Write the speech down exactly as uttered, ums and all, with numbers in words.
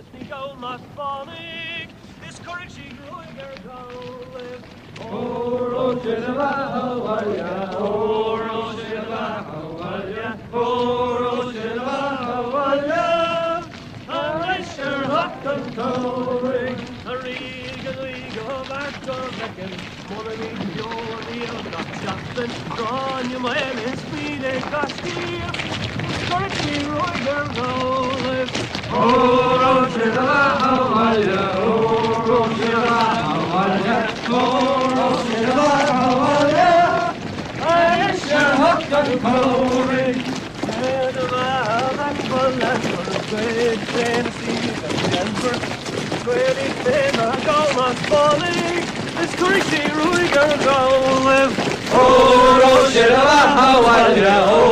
sneak out my falling. This courage she grew in her goal. Oh, Rochella, how are ya? Oh, Rochella, how are ya? Oh, Rochella, how are ya? I sure hot and towing. A rig and rig of our gun. One of me, you're the other, not Johnson. Drawn you my enemies, speed and costume. Courage roy her roll. Oh, Rochella, how are ya? Oh, Rochella, how are ya? Oh, Rochella, how are ya? I sure hooked and pouring. And a man and full and full. Great Tennessee and Denver. Great in a goal not falling. This crazy roy her roll. Oh, Rochella, how are ya?